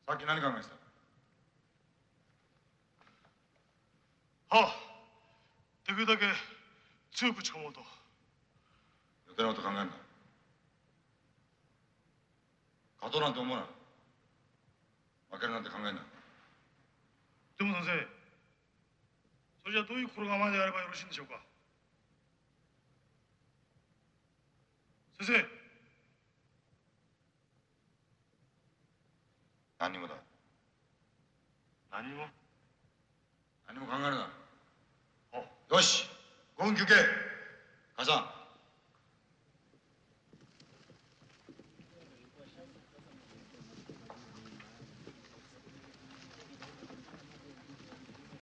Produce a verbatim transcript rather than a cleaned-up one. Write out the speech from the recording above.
さっき何考えてた？はあ、できるだけ強く打ち込もうと。 余計なこと考えんな。勝とうなんて思うな。負けるなんて考えんな。 でも先生、それじゃどういう心構えでやればよろしいんでしょうか。先生。 何にもだ。 何にも。 何も考えるな。よし、ごふん休憩。母さん。